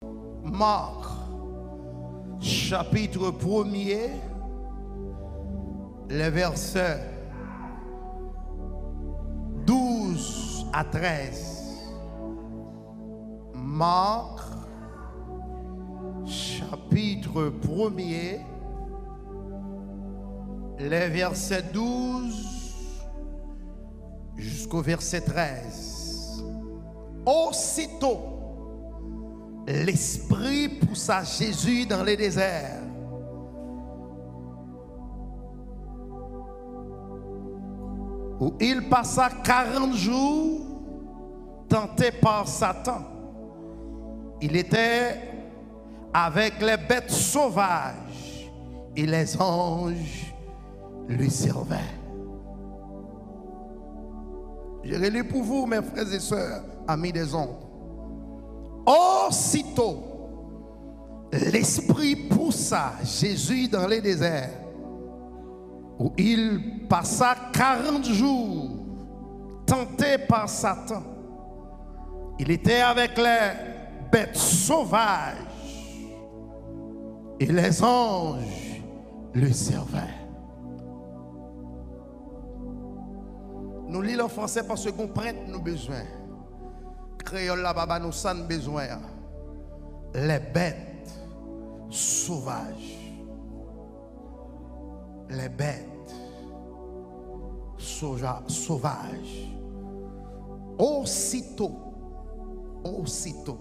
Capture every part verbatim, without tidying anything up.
Marc, chapitre premier, les versets douze à treize. Marc, chapitre premier, les versets douze jusqu'au verset treize. Aussitôt, l'Esprit poussa Jésus dans les déserts. Où il passa quarante jours tenté par Satan. Il était avec les bêtes sauvages et les anges lui servaient. Je relis pour vous, mes frères et sœurs, amis des ondes. Aussitôt, l'Esprit poussa Jésus dans les déserts, où il passa quarante jours tenté par Satan. Il était avec les bêtes sauvages et les anges le servaient. Nous lisons en français parce qu'on prête nos besoins. Créole la baba nous sans besoin. Les bêtes sauvages. Les bêtes sauvages. Aussitôt. Aussitôt.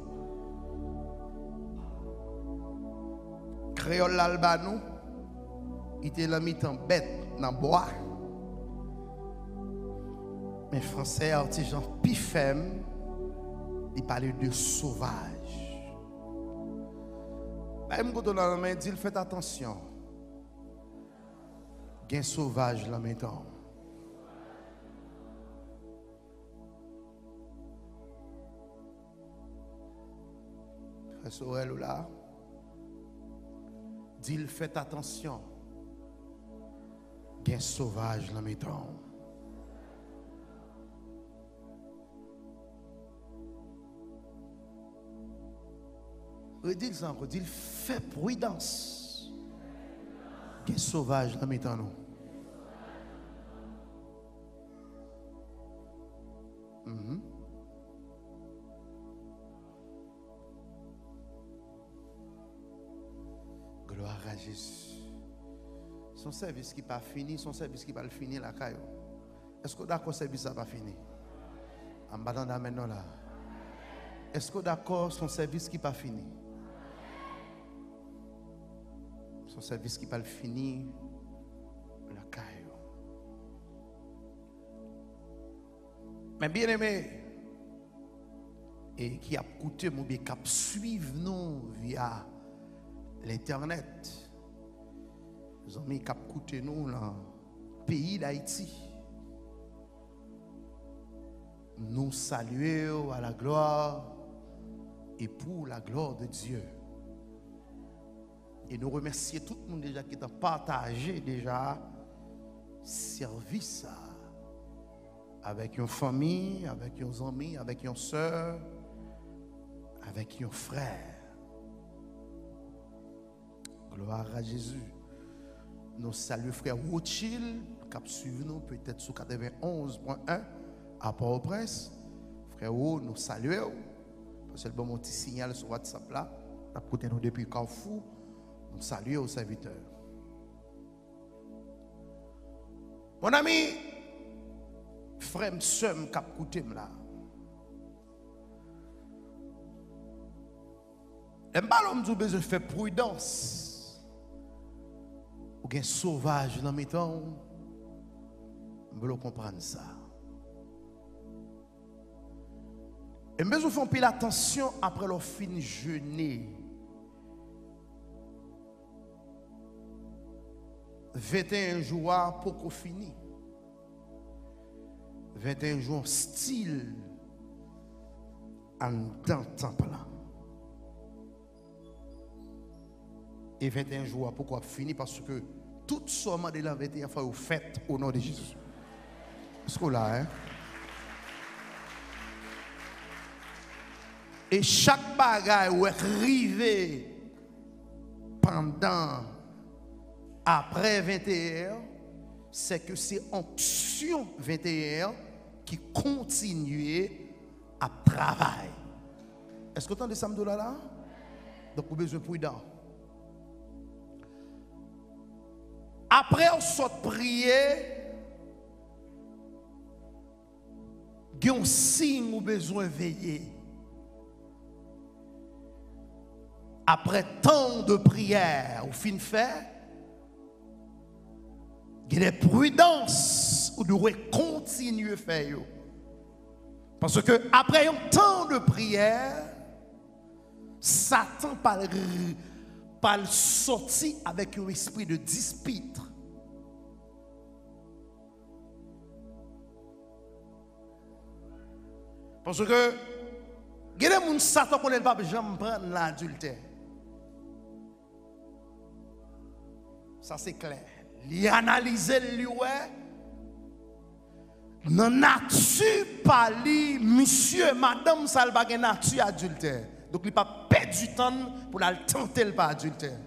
Créole l'albanou. Il était la mi-temps bête dans le bois. Mais français artisan pifem. Il parlait de sauvage. Là, il me dit, faites attention. Il y a un sauvage là maintenant. Frère Sorel là. Dit, faites attention. Il y a un sauvage là maintenant. Redis encore, dit fait prudence. Qu'est sauvage là maintenant nous. Mm-hmm. Gloire à Jésus. Son service qui pas fini, son service qui va le finir la caillou. Est-ce que d'accord service n'a pas fini? En bas dans maintenant là. Est-ce que d'accord son service qui pas fini? Son service qui va le finir la caillou. Mais bien aimé, et qui a coûté mon bien cap suivre nous via l'internet. Nous avons mis cap coûté nous dans le pays d'Haïti. Nous saluons à la gloire et pour la gloire de Dieu. Et nous remercions tout le monde déjà qui a partagé déjà service avec une famille, avec une amis, avec une soeur, avec un frère. Gloire à Jésus. Nous saluons frère Rothschild, qui a suivi nous peut-être sur quatre-vingt-onze point un à Port-au-Prince. Frère O, nous saluons. Parce que le bon petit signal sur WhatsApp là. Nous avons écouté nous depuis Carrefour. Nous saluons aux serviteurs. Mon ami, frère M'Sem qui a écouté là. Et je suis besoin de faire prudence. Ou bien sauvage dans mes temps. Je veux comprendre ça. Et mais vous font pile attention après leur fin jeûner. vingt et un jours pour qu'on finisse. vingt et un jours style en dans le temple. Et vingt et un jours pour qu'on finisse parce que tout somme de la vingt et un fois vous faites au nom de Jésus. Est-ce que là, hein? Et chaque bagaille où est arrivé pendant, après vingt et un, c'est que c'est onction vingt et un qui continuait à travailler. Est-ce que vous entendez ça là? Donc vous avez besoin de prudent. Après on sort prier, il y a un signe où besoin de veiller. Après tant de prières, au fin fait, il y a des prudences où nous devons continuer à faire. Parce que après un temps de prière, Satan pas le sorti avec un esprit de dispute. Parce que il y a des gens Satan connaît pas jamais prendre l'adultère. Ça c'est clair. Il analyse lui ouais. Dans nature pas li monsieur madame ça pas une nature adultère. Donc il pas perdre du temps pour la tenter le pas adultère.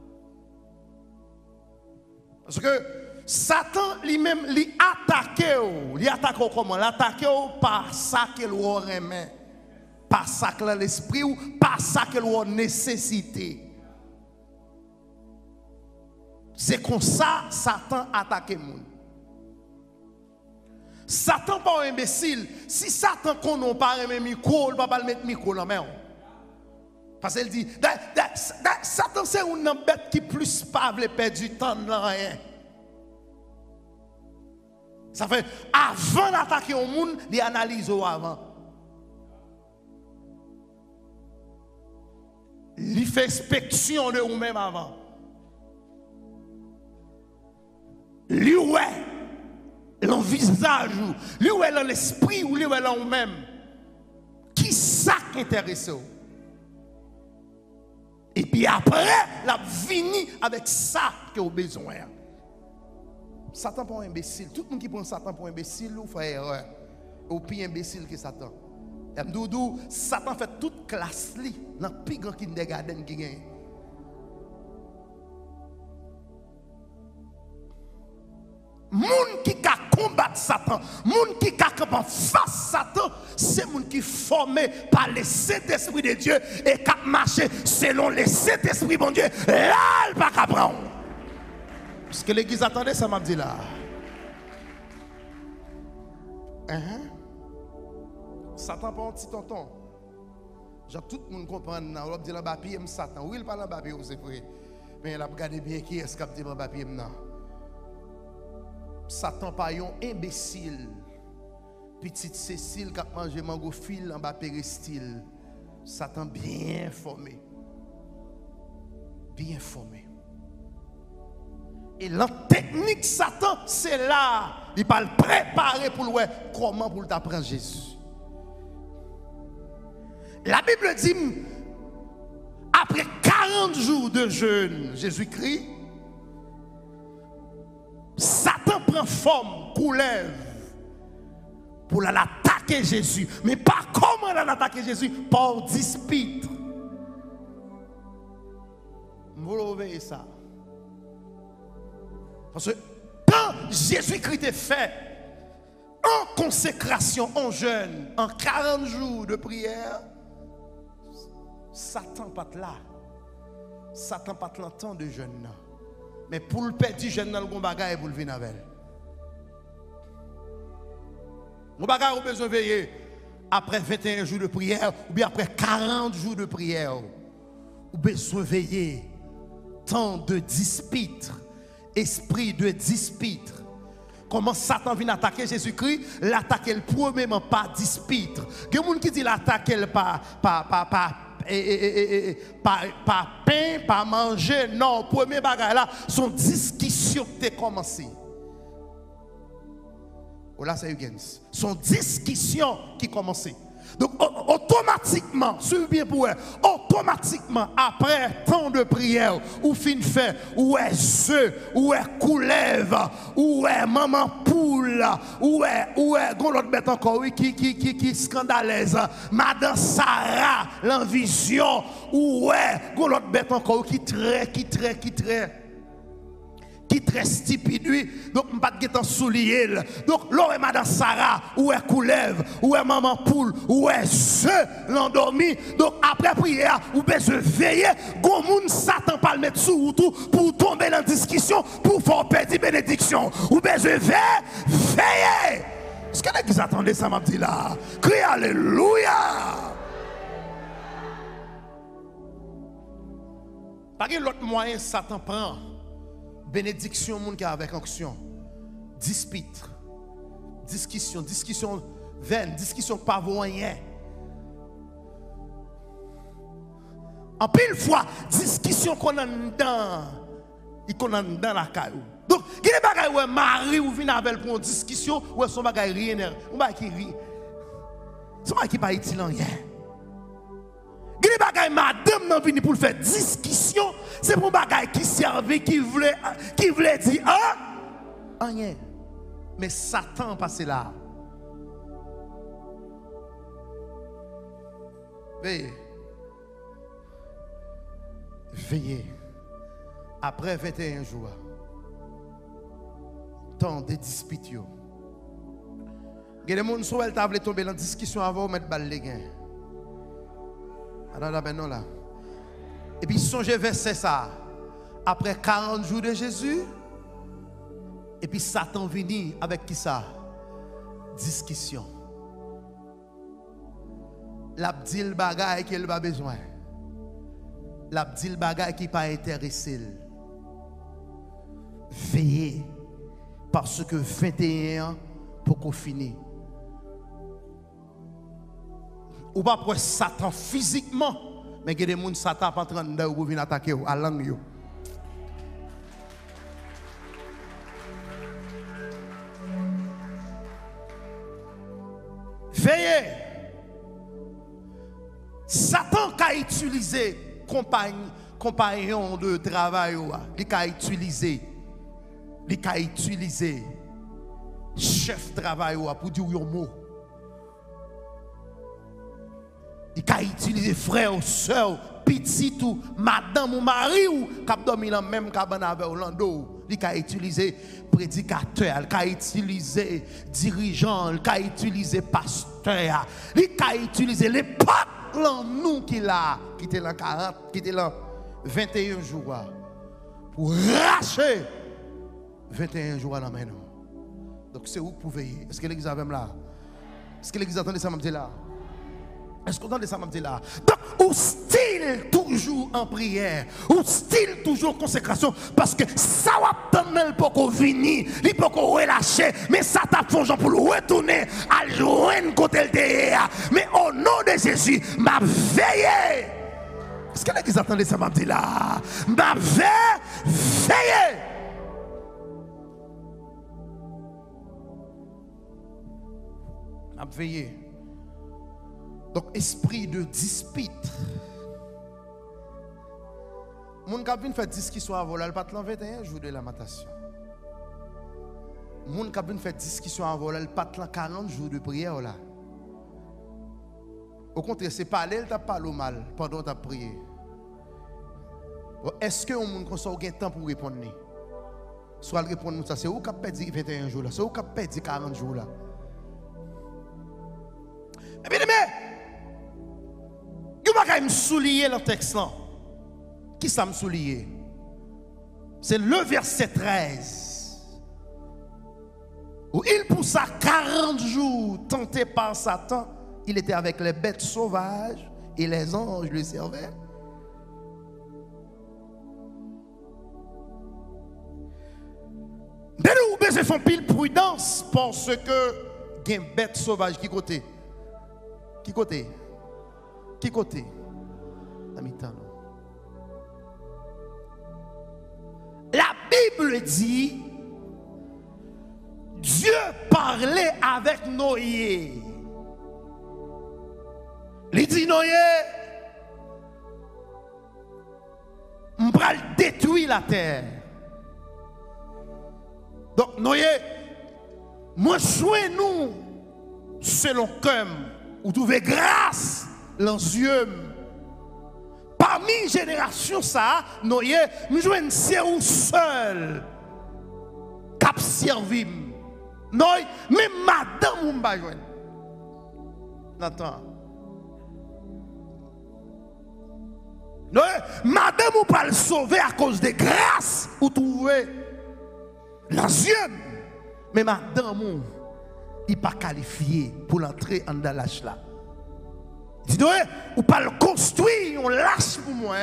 Parce que Satan lui-même lui attaque, lui attaque comment? L'attaque par ça qu'il remet, par ça que l'esprit ou par ça qu'il a nécessité. C'est comme ça Satan attaque le monde. Satan pas un imbécile. Si Satan qu'on pas un micro, il va pas mettre micro dans main. Parce qu'elle dit that, that, that, Satan c'est une bête qui plus pas veut perdre du temps dans rien. Ça fait avant d'attaquer au monde, il analyse avant. Il fait inspection de vous-même avant. Lui ouais, l'envisage, lui ouais dans l'esprit ou lui ouais dans vous-même. Qui ça qui intéresse? Et puis après, la vini avec ça que vous avez besoin. Satan pour un imbécile. Tout le monde qui prend Satan pour un imbécile, ou fait erreur. Ou pire imbécile que Satan. Et Doudou, Satan fait toute classe li dans le plus grand kindergarten qui gagne. Moun qui ka combattre Satan, moun qui ka combattre face Satan, c'est moun qui formé par le Saint-Esprit de Dieu et qui marché selon le Saint-Esprit bon Dieu. Là, il pas qu'à prendre. Parce que l'église attendait ça m'a dit là. Uh-huh. Satan pas un petit tonton. Genre tout le monde comprend. On va dire le papier me Satan. Oui, il parle en papier c'est vrai. Mais il a regardé bien qui est-ce qui a dit le papier non. Satan pas un imbécile. Petite Cécile qui a mangé mango fil en bas péristyle. Satan bien formé. Bien formé. Et la technique Satan, c'est là. Il va le préparer pour le comment pour t'apprendre Jésus. La Bible dit, après quarante jours de jeûne, Jésus-Christ, Satan prend forme, coulève, pour l'attaquer Jésus. Mais pas comment l'attaquer Jésus? Par dispute. Vous voyez ça? Parce que quand Jésus-Christ est fait en consécration, en jeûne, en quarante jours de prière, Satan pas là. Satan pas là temps de jeûne. Mais pour le perdre du jeûne dans le bon bagage pour le venir avec. Mon bagage a besoin de veiller après vingt et un jours de prière ou bien après quarante jours de prière. Ou besoin de veiller temps de dispute. Esprit de dispute. Comment Satan vient attaquer Jésus-Christ? L'attaquer le premièrement par dispute. Il y a des gens qui disent l'attaquer par par par par par par pain, par manger. Non, premier bagage là, son discussion qui a commencé. Oh là c'est Huygens. Son discussion qui a commencé. Donc automatiquement, suivez bien pour eux, automatiquement après tant de prières, ou fin fait, ou est œufs, ou est couleuvre, ou est maman poule, ou est ou est gon l'autre bête encore oui qui qui qui qui scandaleuse, madame Sarah l'envision, ou est gon l'autre bête encore qui très qui très qui très qui très stupide, donc je ne vais pas soulier. Donc, là, madame Sarah, ou est couleuvre, ou est maman poule, ou est ce l'endormi. Donc, après prière, ou besoin veiller, gon moun Satan pas le mettre sous tout pour tomber dans la discussion, pour faire perdre bénédiction. Ou besoin veiller, veiller. Est-ce que vous attendez ça, m'a dit là? Crie Alléluia. Pas que l'autre moyen, Satan prend. Bénédiction, monde qui a avec action. Dispute. Discussion. Discussion vaine. Discussion pas moyen. En pile fois, discussion qu'on a dans. Il qu'on a dans la caillou. Donc, il y a des bagages où mari ou vient avec pour une discussion où son bagage rien. Ou bagage qui rit. Son bagage qui pas utile en rien. Il y a des bagages madame n'a venu pour faire discussion. C'est pour bagaille qui servait, qui voulait, qui voulait dire, ah, rien. Mais Satan passé là. Veillez. Veillez. Après vingt et un jours, temps de dispute. Il y a des gens qui sont tombés dans la discussion avant de mettre balle les gains. Alors là, ben non là. Et puis songez verset ça. Après quarante jours de Jésus, et puis Satan venu avec qui ça? Discussion. L'abdil bagay qu'il n'a pas besoin. L'abdil bagay qui pas intéressé. Veillez. Parce que vingt et un ans pour qu'on finisse. Ou pas pour Satan physiquement. Mais il y a des gens qui sont en train de venir attaquer à la langue. Veillez. Satan a utilisé compagnon de travail. Il a utilisé. Il a utilisé chef de travail pour dire un mot. Il a utilisé frère ou soeur, petit ou madame ou mari ou qui a dormi dans la même cabane avec Orlando. Il a utilisé prédicateur, il a utilisé dirigeant, il a utilisé pasteur, il a utilisé l'époque nous qui l'a qui était là quarante, qui était là vingt et un jours pour racher vingt et un jours là maintenant. Donc c'est où vous pouvez. Est-ce que l'église a même là? Est-ce que l'église attendait ça m'a dit là? Est-ce qu'on entend ça m'a dit là? Donc, ou style toujours en prière, ou style toujours en consécration, parce que ça va t'amener pour qu'on finisse, il peut qu'on relâche, mais ça t'a fait pour le retourner à joindre côté le derrière. Mais au nom de Jésus, m'a veillé. Est-ce que l'église attendait ça m'a dit là? M'a veillé. M'a veillé. Donc, esprit de dispute. Moun qui vient faire discussion avant là, il pas vingt et un jours de lamentation. Moun qui vient faire discussion avant là, il pas quarante jours de prière là. Au contraire, c'est pas elle qui parle au mal pendant que tu as prié. Est-ce que on a un temps pour répondre? Soit répondre ça, c'est où qui a perdu vingt et un jours là, c'est où qui a perdu quarante jours là. Et bien, mais je vais me souligner le texte là. Qui ça me souligne? C'est le verset treize. Où il poussa quarante jours tenté par Satan. Il était avec les bêtes sauvages et les anges le servaient. Mais nous devons faire pile prudence parce que il y a une bête sauvage qui côté? Qui côté? Qui côté? La mi-temps. La Bible dit Dieu parlait avec Noé. Noé, m'pral détruire la terre. Donc Noé, moi souhaite nous selon comme ou trouver grâce dans yeux. Parmi génération ça, Noé, nous jouons c'est un seul cap servi. Noé, même madame ou m'pa joindre. Nathan. Non, madame ou pas le sauver à cause de grâce ou trouver l'ancien. Mais madame ou il pas qualifié pour l'entrer en dans l'âge là. Dis donc, ou pas le construire, on lâche pour moi.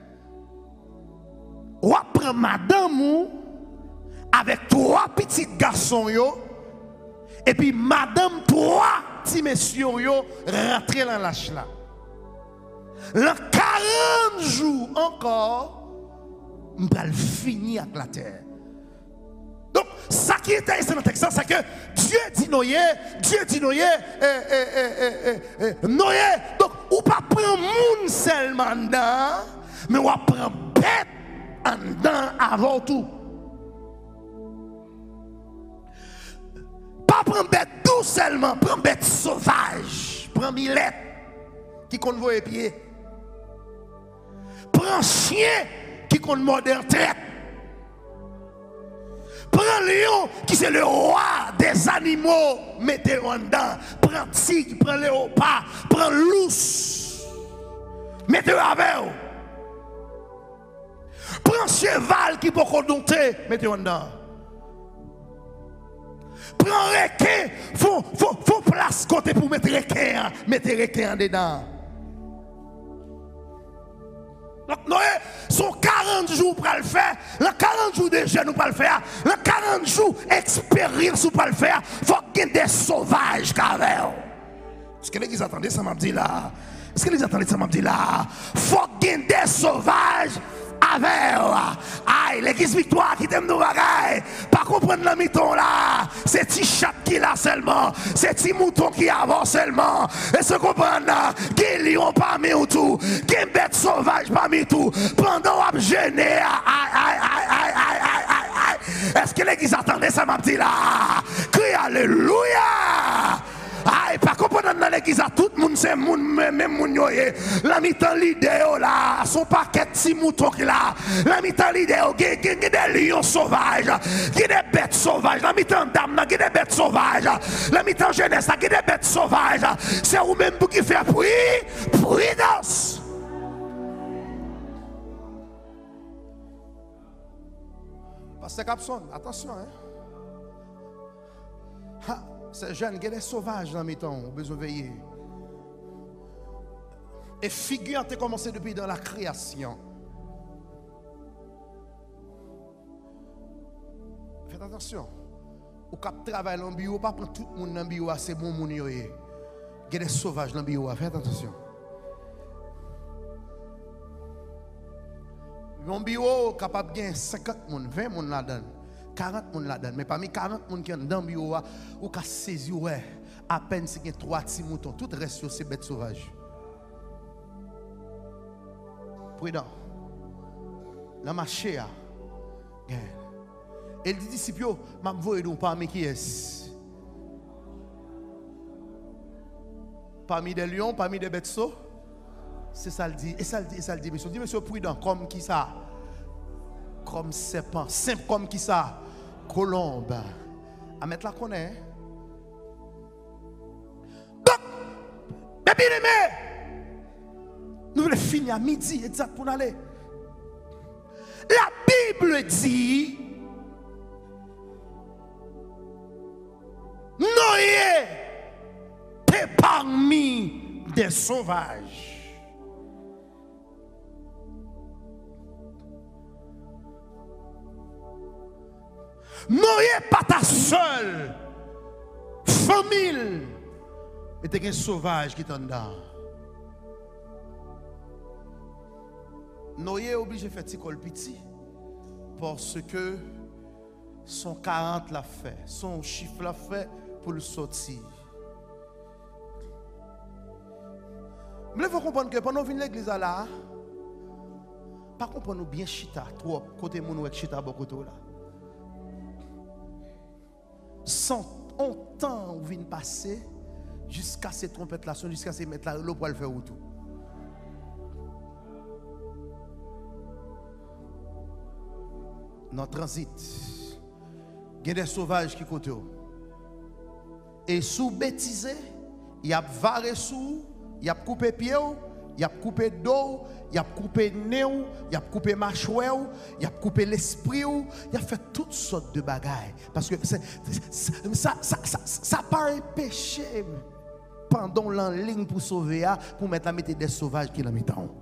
Ou après madame ou avec trois petits garçons yo et puis madame trois petits messieurs yo rentrer dans l'âge là. Dans quarante jours encore, on va finir avec la terre. Donc, ça qui est intéressant dans le texte, c'est que Dieu dit Noé, Dieu dit Noé, eh, eh, eh, eh, eh, Noé, donc, ou pas prendre monde seulement dedans, mais on va prendre bête en dedans avant tout. Pas prendre bête tout seulement, prendre bête sauvage, prendre milette qui convoie les pieds. Prends chien qui compte moderne traite. Prends lion qui c'est le roi des animaux, mettez-le dedans. Prends tigre, prends léopard, prends lousse, mettez-le avec. Prends cheval qui peut condompter, mettez-le dedans. Prends requin, faut faut faut place côté pour mettre requin, mettez requin dedans. Donc Noé, sont quarante jours pour le faire, les quarante jours de jeunes pour le faire, les quarante jours d'expérience pour le faire, il faut qu'il y ait des sauvages qui avaient. Est-ce que les attendez ça m'a dit là? Est-ce que les attendez ça m'a dit là? Il faut qu'il y ait des sauvages avec. Aïe, l'église victoire qui t'aime nous bagaille. Pas comprendre le miton là. C'est petit chat qui là seulement. C'est petit mouton qui avance seulement. Et ce comprendre là, qui lion parmi ou tout, qui bête sauvage parmi tout. Pendant qu'on gêné, aïe, aïe, aïe, aïe, aïe, aïe, aïe, aïe. Est-ce que l'église attendait ça m'a dit là? Crie alléluia. Aïe, pas comprendre dans l'église, tout le monde c'est moun, même moun yoye. La mi-temps l'idée là, son paquet de petits moutons qui là. La mi-temps l'idée, il y a des lions sauvages, il y a des bêtes sauvages. La mi-temps dame, il y a des bêtes sauvages. La mi-temps jeunesse, il y a des bêtes sauvages. C'est vous-même pour qui fait prudence. Pasteur Capson, attention, hein. Ha. Ces jeunes, il y a des sauvages dans mes temps, on a besoin de veiller. Et figure a commencé depuis dans la création. Faites attention. Au cap travail dans le bureau, pas prendre tout le monde dans le bureau, c'est bon moun yo. Il y a des sauvages dans le bureau, faites attention. Mon bureau capable de gagner cinquante personnes, vingt personnes là-dedans. quarante personnes là-dedans, mais parmi quarante personnes qui sont dans le bureau, ou qui saisi, ouais, à peine si il y a trois petits moutons, tout reste c'est bêtes sauvages. Prudent. Dans ma chère, et les disciples, je vais vous parmi qui est. Parmi des lions, parmi des bêtes sauvages. C'est ça le dit, et ça le dit, et ça le dit, monsieur. Dit, monsieur prudent, comme qui ça? Comme serpent, simple comme qui ça? Colombe. À mettre la connaît. Donc, mes bien-aimés, nous voulons finir à midi, exact pour aller. La Bible dit, Noé est parmi des sauvages. Noé pas ta seule famille, mais tu es un sauvage qui t'en donne. Noé est obligé de faire petit col petit parce que son quarante l'a fait, son chiffre l'a fait pour le sortir. Mais il faut comprendre que pendant que l'église là, pas comprendre bien chita, trop, côté mon ou chita, beaucoup côté là. Sans temps où vient passer, jusqu'à ces trompettes là, jusqu'à ces mettre là, l'eau pour le faire tout. Dans le transit, il y a des sauvages qui côté. Et sous bêtisé, il y a varé sous, il y a coupé pied, il y a coupé dos, il y a coupé nez, il y a coupé mâchoire, il y a coupé l'esprit, il y a fait toutes sortes de bagailles. Parce que c'est, c'est, ça ça, ça, ça pas un péché pendant l'en ligne pour sauver, pour mettre la mettre des sauvages qui la mettent en haut.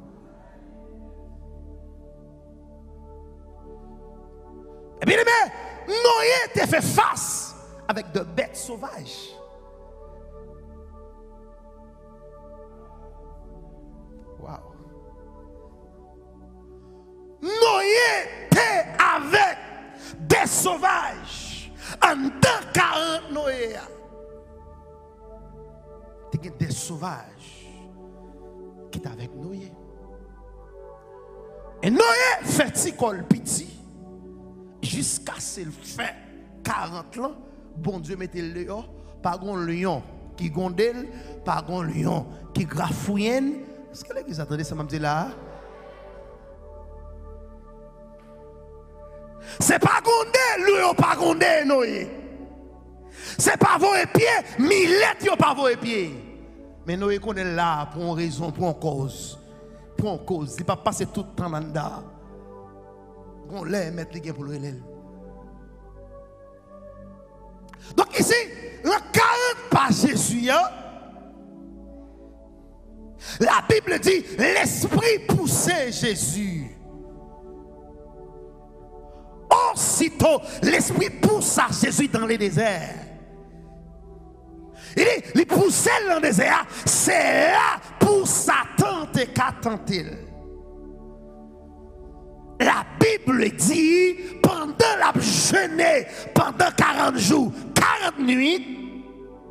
Et bien, Noé t'a fait face avec de bêtes sauvages. Wow. Noé était avec des sauvages. En deux quarante Noé. Il y a des sauvages qui étaient avec Noé. Et Noé fait ticol petit. Jusqu'à ce qu'il fait quarante ans, bon Dieu mettez le lion, pas un lion qui gondelle, pas un lion qui grafouine. Est-ce que l'église attendez ça m'a dit là? C'est pas gondelle, lion pas gondelle, Noé. C'est pas vos pieds, millette yo pas vos pieds. Mais Noé connaît là pour une raison, pour une cause. Pour une cause. Il ne va pas passer tout le temps dans le temps. On l'a mettre les gains pour le relève. Donc ici, le quarante pas Jésus, hein? La Bible dit l'esprit poussait Jésus. Aussitôt, l'esprit poussa Jésus dans le désert. Il dit, il poussait dans le désert, c'est là pour Satan et qu'a tenté. La Bible dit, pendant la jeûne, pendant quarante jours, quarante nuits,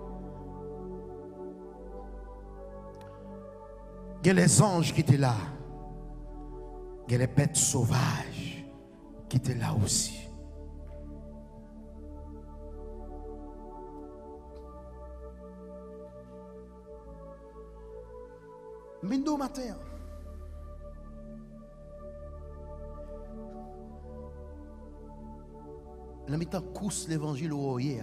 il y a les anges qui étaient là. Il y a les bêtes sauvages qui étaient là aussi. Mindo matin. La mi-temps course l'évangile au royer.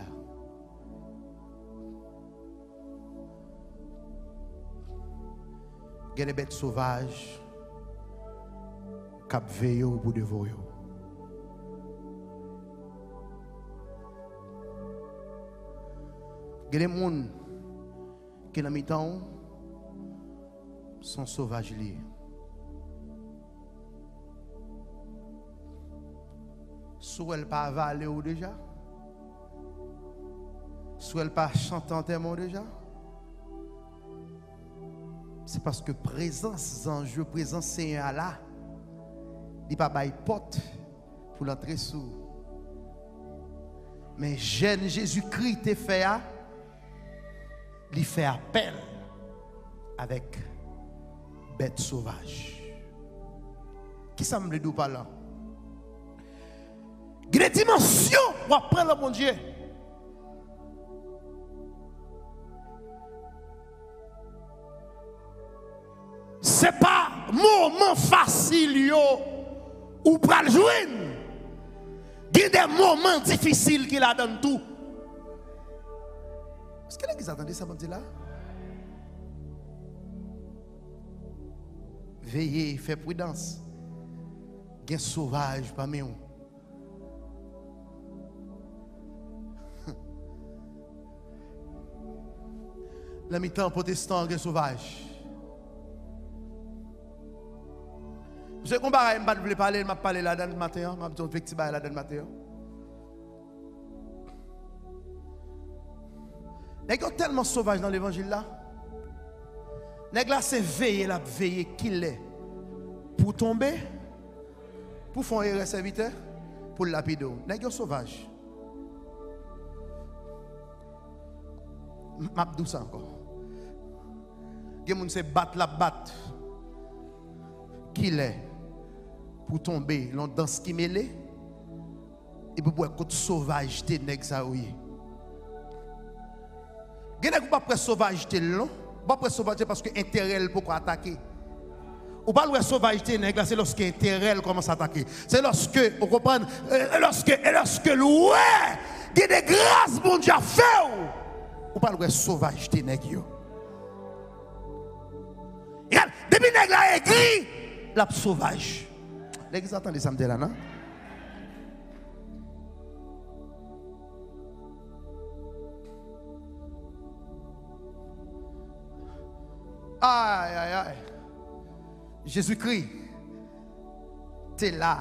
Il y a des bêtes sauvages qui veillent pour dévorer. Il y a des gens qui la mi-temps sont sauvages liés. Soit elle pas avaler ou déjà, soit elle pas chanter en témoin déjà. C'est parce que présence en jeu, présence Seigneur là, il pas bail porte pour l'entrer sous. Mais jeune Jésus-Christ te fait, il fait appel avec bête sauvage. Qui ça me dit par là? Il y a des dimensions pour apprendre mon Dieu. Ce n'est pas un moment facile ou pour le joindre. Il y a des moments difficiles qu'il a dans tout. Est-ce que vous attendez ça, mon Dieu là? Veillez, faites prudence. Il y a un sauvage parmi nous. La mi-temps protestant, il y a un sauvage. Vous savez comment je ne veux pas parler, je vais parler là-dedans le matin, je vais petit là-dedans le matin. Il y a tellement sauvage dans l'évangile là. Nèg là c'est veiller la veiller qu'il est pour tomber, pour faire un serviteur, pour lapider. Nèg yo sauvage. M'abdou ça encore. Quelqu'un se battre la batte. Qu'il est pour tomber dans danse qui mêlée et pour pouvoir côté sauvage te nèg ça oui. Quelqu'un pas près sauvage te non, pas près sauvage parce que intérêt pour attaquer. Ou pas le sauvage te nèg là c'est lorsque intérêt commence à attaquer. C'est lorsque on comprend lorsque et lorsque ouais, il y a des grâces mon Dieu fait ou pas le sauvage te nèg yo. Regarde, depuis nèg là écrit la sauvage. Les gens attendent ça me là non? Aïe aïe aïe. Jésus-Christ, tu es là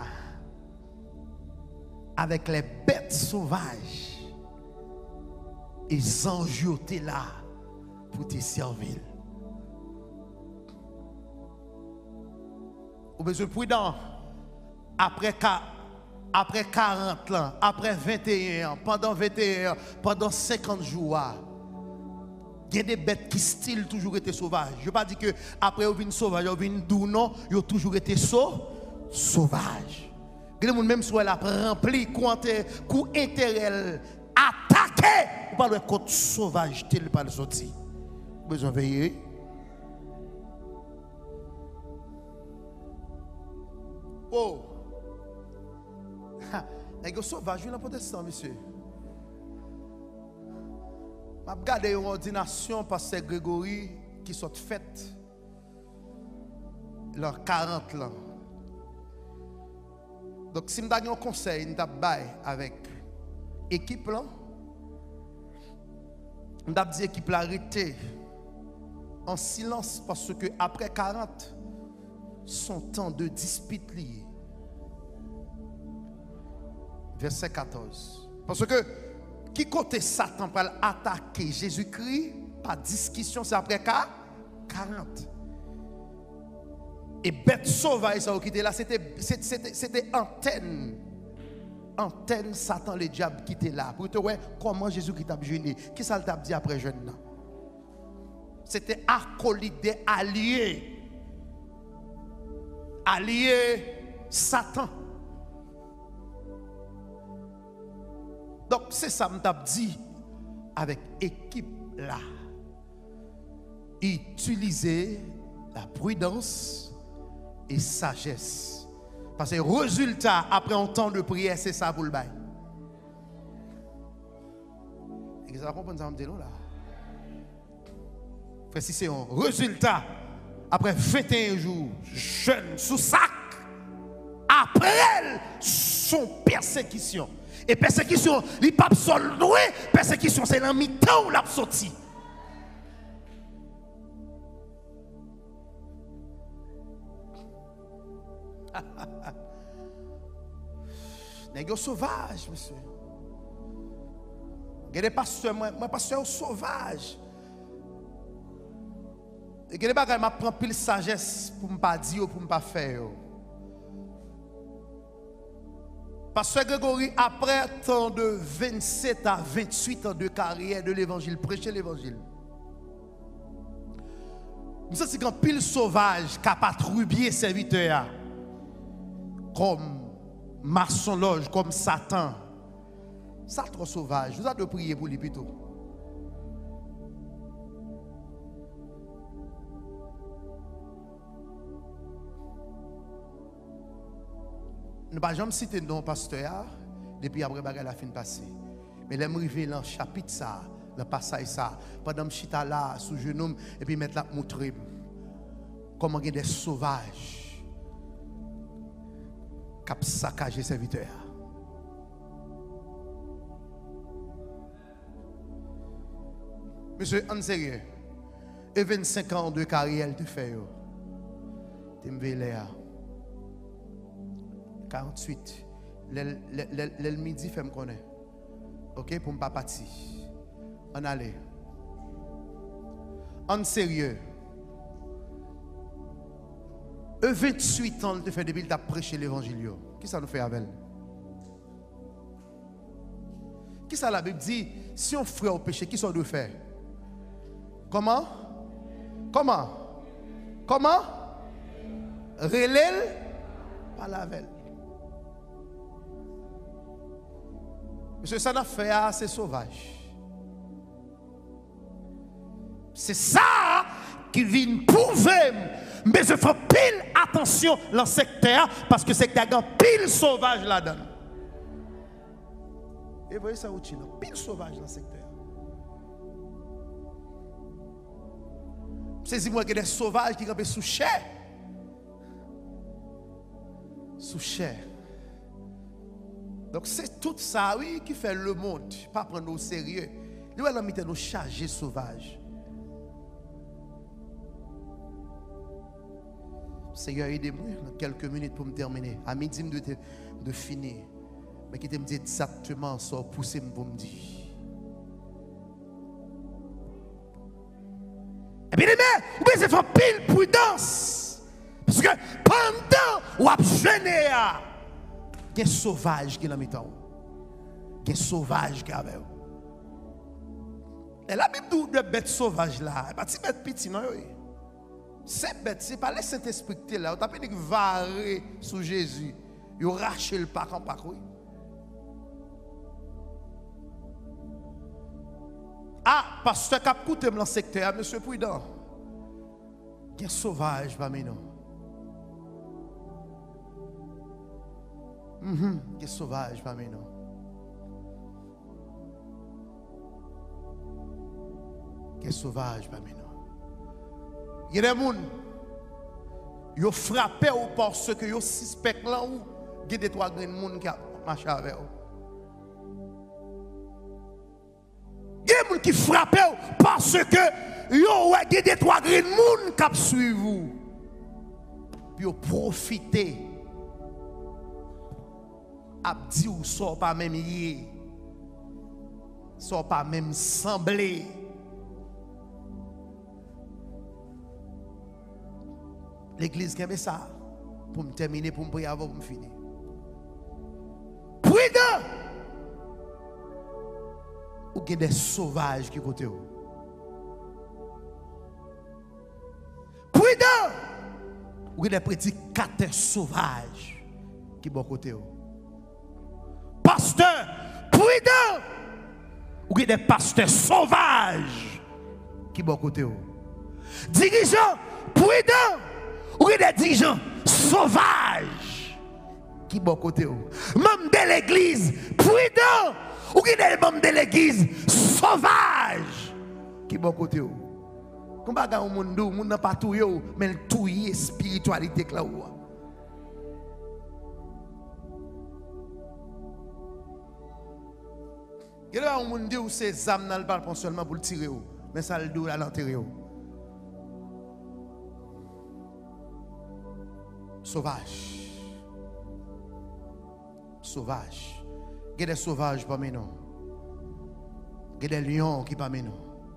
avec les bêtes sauvages et les anges, tu es là pour te servir. Vous besoin prudent. Après, après quarante ans, après vingt et un ans, pendant vingt et un ans, pendant cinquante jours, il y a des bêtes qui style toujours été sauvages. Je ne veux pas dire que après ils viennent sauvages, ils viennent doux, non, ils ont toujours été sauvages. Il y a des gens même si elle a rempli coup intérêt, attaqué, ou pas le côté sauvage, tel pas le sorti. Besoin de veiller. Oh, les gens sauvages, je ne peux pas ça, monsieur. Je regarde une ordination pasteur Grégory qui sont faites leurs quarante ans. Donc, si je donne un conseil, je vais avec l'équipe, je vais dire l'équipe l'arrêter en silence parce que après quarante, son temps de dispute lié. Verset quatorze. Parce que qui côté Satan pour attaquer Jésus-Christ par discussion, c'est après quarante. Et bête sauvage, ça qui était là, c'était antenne. Antenne, Satan, le diable qui était là. Pour te voir comment Jésus-Christ t'a jeûné. Qui ça t'a dit après jeûne? C'était acolyte, allié. Allié Satan. Donc c'est ça que je dit avec l'équipe là. Utiliser la prudence et sagesse. Parce que le résultat, après un temps de prière, c'est ça pour le bail. Vous allez comprendre ça, je là. Frère, si c'est un résultat, après vingt et un jours, jeune sous sac, après son persécution. Et persécution, il n'y a pas seul doué, persécution, c'est dans mi-temps où l'a sorti. Nèg sauvage, monsieur. Il y a des pasteurs, moi, moi pasteur sauvage. Il y a des bagages, je prends pile sagesse pour ne pas dire ou pour ne pas faire. Pasteur Grégory, après tant de vingt-sept à vingt-huit ans de carrière de l'évangile, prêcher l'évangile. Nous savons qu'un pile sauvage qui a patrouillé serviteur, comme maçon loge, comme Satan. Ça trop sauvage. Vous avez de prier pour lui plutôt. Nous ne pouvons jamais citer non pasteur depuis après la fin de passé. Mais les arriver dans le chapitre ça, le passage ça, pendant que je suis là sous genou et puis mettre la montrer comment il y a des sauvages qui ont saccagé les serviteurs. Monsieur, en sérieux, et vingt-cinq ans de carrière de fait, tu me là. quarante-huit. Le midi, fait me connaître. Ok, pour ne pas partir. On allait. En sérieux. E vingt-huit ans, tu fais depuis que tu as prêché l'évangile. Qui ça nous fait avec? Qui ça la Bible dit? Si on ferait au péché, qui ça doit faire? Comment? Comment? Comment? Relève par la veille. Monsieur, ça n'a fait assez sauvage. C'est ça qui vient prouver. Mais je fais pile attention dans le secteur parce que le secteur a pile sauvage là-dedans. Et vous voyez ça où tu pile sauvage dans le secteur. C'est moi que des sauvages qui campent sous chair. Sous chair. Donc c'est tout ça, oui, qui fait le monde. Pas prendre au sérieux. Nous allons mettre nos chargés sauvages. Seigneur, aidez-moi dans quelques minutes pour me terminer. À midi, je dois de finir. Mais qui te me dit exactement ça, pousser pour me dire. Et bien, vous devez faire pile prudence. Parce que pendant ou à jeûner, il y a des sauvages qui l'ont mis en haut. Il y a des sauvages qui avaient. Et la Bible de bêtes sauvages là, pas de bêtes petites, non? C'est bête, c'est pas le Saint-Esprit qui est là. On t'a pas dit que varer sous Jésus. Il a raché le pack en pack, oui. Ah, pasteur qui a coûté dans le secteur, monsieur Prudent. Il y a sauvage parmi nous. Mm-hmm. Il y a sauvage parmi nous. Il y a sauvage parmi nous. Il y a des gens qui ont frappé ou parce que ils suspectent là où il y a des trois grands gens qui marchent avec eux. Il y a des gens qui frappent parce que il y a des trois grands gens qui suivent vous. Puis ils profitent. À dire ou sort pas même yé. Sort pas même semblé. L'église qui aime ça, pour me terminer, pour me prier avant, pour me finir. Prudent! Ou il y a des sauvages qui côté vous. Prudent! Ou il y a des prédicateurs sauvages qui sont côté vous. Pasteur! Prudent! Ou il y a des pasteurs sauvages qui sont côté vous. Dirigeants! Prudent! Ou il y a des dirigeants sauvages qui sont à côté. Membres de l'église, prudents. Ou il y a des membres de l'église sauvages qui sont à côté. Comme ça, on ne peut pas tout, mais le tout est spiritualité. Il y a des gens qui disent que ces âmes ne parlent pas seulement pour le tirer, mais ça le doit l'enterrer. Sauvage. Sauvage. Il y a des sauvages parmi nous. Il y a des lions qui parmi nous.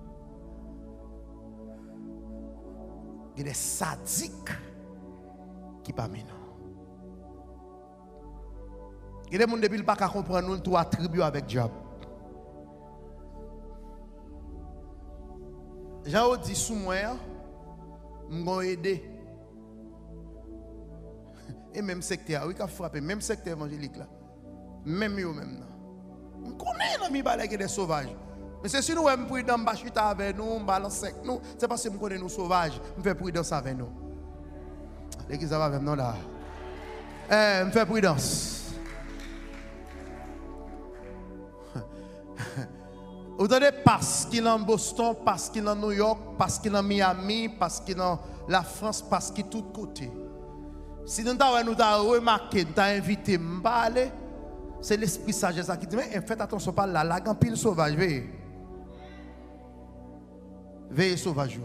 Il y a des sadiques qui parmi nous. Il y a des gens qui ne peuvent pas comprendre nous trois tribus avec Job. Jean dit sous moi, je vais aider. Et même secteur, oui, qui a frappé, même secteur évangélique là. Même eux même. On connaît les balais des sauvages. Mais c'est si nous sommes prudents, nous sommes avec nous, nous sommes avec nous. C'est parce que nous connaissons nous sauvages, nous faisons prudence avec nous. L'église va avec nous là. Eh, nous faisons prudence. Vous entendez parce qu'il est en Boston, parce qu'il est en New York, parce qu'il est en Miami, parce qu'il est en la France, parce qu'il est de tous côtés. Si nous avons remarqué, nous avons invité à parler, c'est l'esprit sagesse qui dit, mais faites attention par là, la pile sauvage, veillez. Veillez sauvage.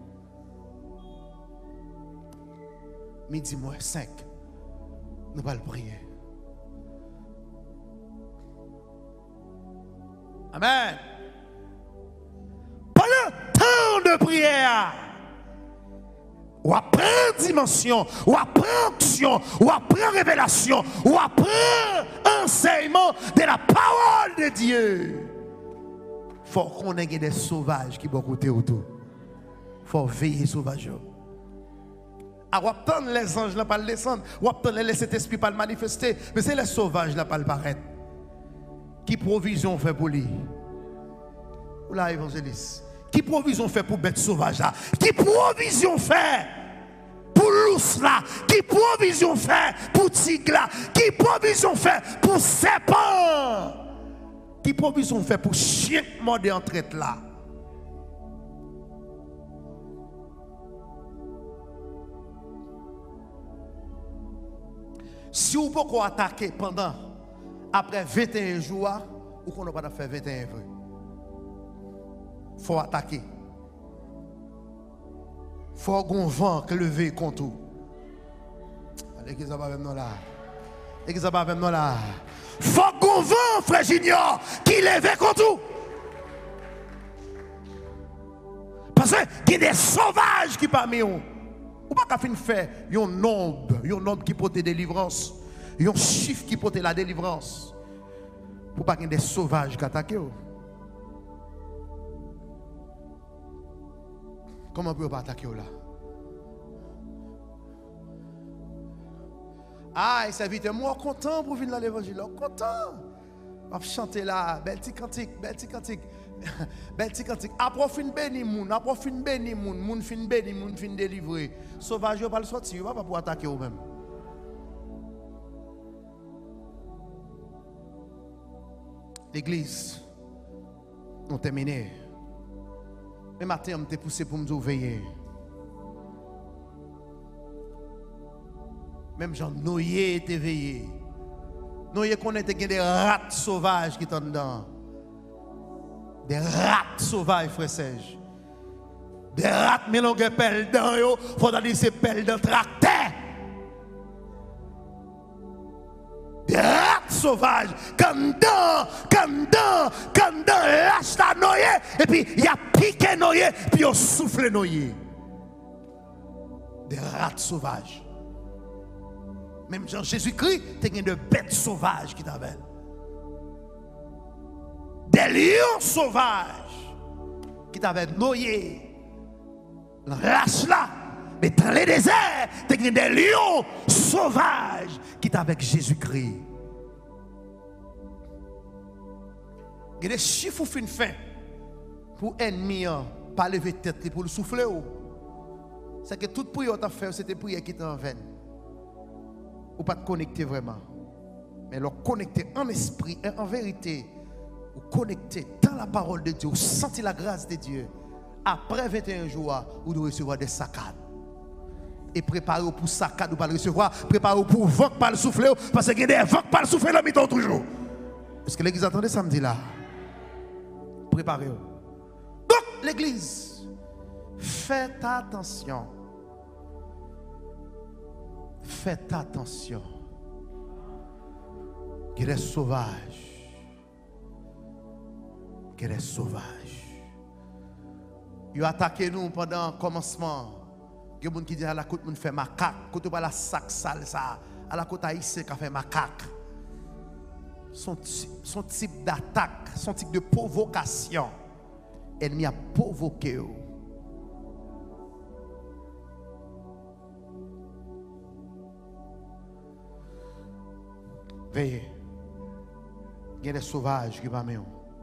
Midi moins cinq, nous allons prier. Amen. Pendant tant de prière, ou après dimension, ou après action, ou après révélation, ou après enseignement de la parole de Dieu. Il faut qu'on ait des sauvages qui vont côté autour. faut veiller sauvage. Ah, ou attendre les anges là pas descendre, ou attendre les cet esprit pas le manifester, mais c'est les sauvages là pas le paraître. Qui provision fait pour lui? Ou là évangéliste? Qui provision fait pour bête sauvage là? Qui provision fait pour l'ours là? Qui provision fait pour tigre là? Qui provision fait pour serpent? Qui provision fait pour chien mordé en traite là? Si vous pouvez attaquer pendant, après vingt et un jours, ou qu'on n'a pas fait vingt et un jours, il faut attaquer. Il faut qu'on vent que lever contre vous. L'église va même là. L'église va même là. Il faut qu'on vent, frère Junior, qui lève contre vous. Parce qu'il y a des sauvages qui parmi vous. Ou pas qu'à fin faire un nombre, un nombre qui porte délivrance, un chiffre qui porte la délivrance. Pour pas qu'il y ait des sauvages qui attaquent. Comment peut-on pas attaquer là? Ah, et ça vite, moi content pour venir dans l'évangile, content. On va chanter là, belle petit cantique, belle petit cantique. Bel petit cantique. Après fin béni moun, après fin béni moun, moun fin béni, moun fin délivré. Sauvage yo pas le sortir, pas pour attaquer eux même. L'église on terminé. Mais matin on t'ai poussé pour me veiller. Même Jean Noyer était veillé. Noyer connaît des rats sauvages qui sont dedans. Des rats sauvages, frère Serge. Des rats mélangés pelle dans yo, faut dire c'est pelle dans tracteur. Des rats sauvages, comme dans, comme dans, comme dans, lâche la noyer, et puis il y a piqué noyer, puis il souffle noyer. Des rats sauvages. Même Jean Jésus-Christ, tu as de bêtes sauvages qui t'appellent. Des lions sauvages qui t'avaient noyé. Lâche là. Mais dans les déserts, tu as des lions sauvages qui t'avaient avec Jésus-Christ. Il y a des chiffres qui font fin pour l'ennemi, pas lever tête pour le souffler. C'est que toute prière que tu as fait, c'était prière qui t'en vaine. Ou pas te connecter vraiment. Mais le connecter en esprit et en vérité. Ou connecter dans la parole de Dieu, ou sentir la grâce de Dieu. Après vingt et un jours, vous devez recevoir des saccades. Et préparez-vous pour saccades, ou pas le recevoir. Préparez-vous pour vent pas le souffler, parce qu'il y a des vents pas le souffler dans le mi-temps toujours. Est-ce que l'église attendait samedi là? Préparez-vous. Donc, l'église, faites attention. Faites attention. Il y a des sauvages. Qu'il est sauvage. Il a attaqué nous pendant le commencement. Il y a des gens qui disent à la côte, nous fait macaque. Côté pas la sac sale, ça. À la côte haïtienne, qui fait macaque. Son, son type d'attaque, son type de provocation. L'ennemi a provoqué. Veillez. Il y a des sauvages qui vont m'aider.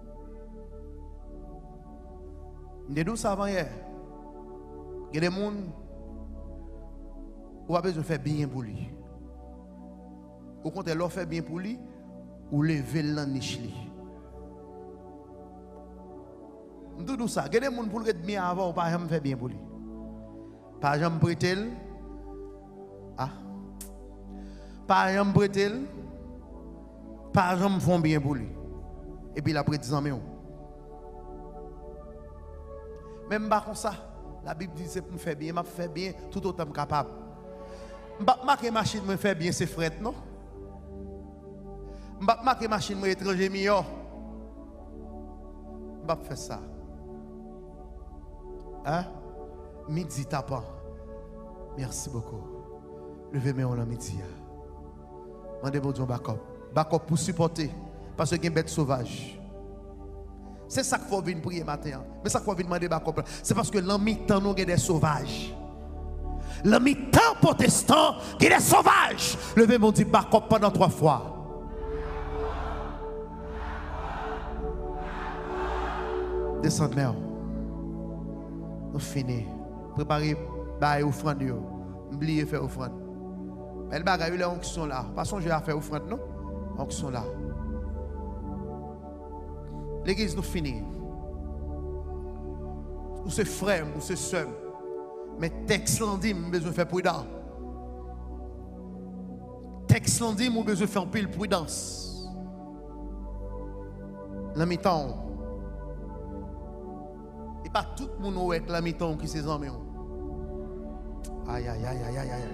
Il y a des gens avant hier. Il y a des gens qui ont besoin de faire bien pour lui. Au contraire, leur faire bien pour lui, ou lever la niche. Je dis ça. Il y a des gens qui ont bien avant, ou pas jamais faire bien pour lui. Pas jamais prêter. Ah. Pas jamais prêter. Pas jamais font bien pour lui. Et puis il a pris dix ans. Même pas comme ça, la Bible dit c'est pour me faire bien, je fais bien tout autant que capable. Je ne vais pas marquer machine me faire bien, c'est fret, non? Je ne vais pas marquer machine me étranger meilleur. Je ne vais pas faire ça. Hein? Midi tapant. Merci beaucoup. Levez-moi en midi. Mandez-moi Dieu backup. Backup pour supporter. Parce qu'il y a une bête sauvage. C'est ça qu'il faut venir prier matin. Mais ça qu'il faut venir demander à comprendre. C'est parce que l'ami temps nous des sauvages. L'ami temps protestant qui est sauvage. Levez mon dit backup pendant trois fois. Descendez mère. Nous finissons. Préparez bail offrande yo. Oubliez faire offrande. Mais le bagage les onction là. Pas songer à faire offrande non. Onction là. L'église nous finit. Ou c'est frère, ou c'est soeur. Mais texte l'en dit, nous besoin de faire prudence. Texte l'en dit, nous besoin de faire pile prudence. La mi-temps. Et pas tout le monde est la mi-temps qui ses amis. Aïe, aïe, aïe, aïe, aïe, aïe.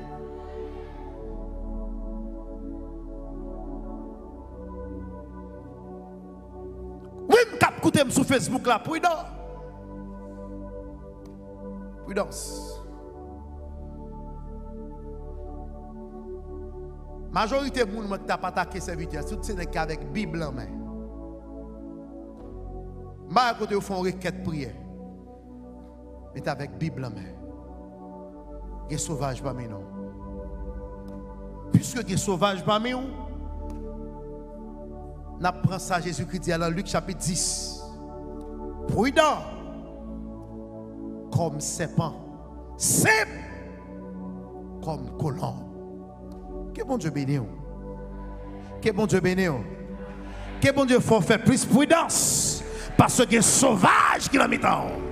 Oui, je cap écouter sur Facebook là, prudence. Prudence. Majorité de gens qui n'ont pas attaqué serviteur, c'est avec la Bible en main. Je côté au fond requête prière. Mais avec la Bible en main. Il y a sauvage parmi nous. Puisque il y a sauvage parmi nous, on apprend ça Jésus-Christ dit dans Luc chapitre dix. Prudent comme serpent, simple comme colombe. Que bon Dieu bénisse. Que bon Dieu bénisse. Que bon Dieu faut faire plus prudence. Parce que sauvage qui l'a mis en.